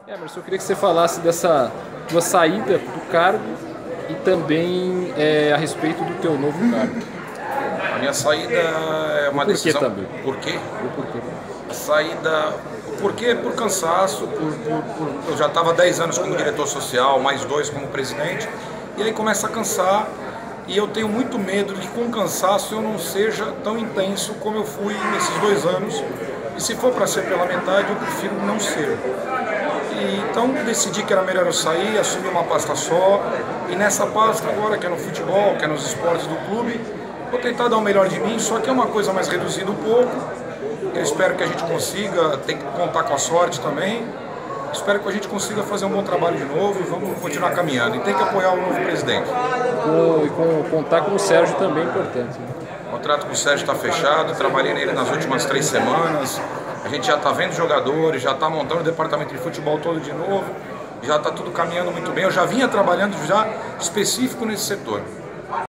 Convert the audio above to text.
Emerson, eu queria que você falasse dessa tua saída do cargo e também a respeito do teu novo cargo. A minha saída é O uma porquê decisão. também. Por quê? O porquê. A saída. Por quê? Por cansaço. Eu já estava 10 anos como diretor social, mais 2 como presidente. E aí começa a cansar. E eu tenho muito medo de que com o cansaço eu não seja tão intenso como eu fui nesses 2 anos. E se for para ser pela metade, eu prefiro não ser. Então decidi que era melhor eu sair, assumir uma pasta só. E nessa pasta agora, que é no futebol, que é nos esportes do clube, vou tentar dar o melhor de mim, só que é uma coisa mais reduzida um pouco. Eu espero que a gente consiga, tem que contar com a sorte também. Espero que a gente consiga fazer um bom trabalho de novo e vamos continuar caminhando. E tem que apoiar o novo presidente. Contar com o Sérgio também é importante. Né? O contrato com o Sérgio está fechado, trabalhei nele nas últimas 3 semanas. A gente já está vendo jogadores, já está montando o departamento de futebol todo de novo. Já está tudo caminhando muito bem. Eu já vinha trabalhando já específico nesse setor.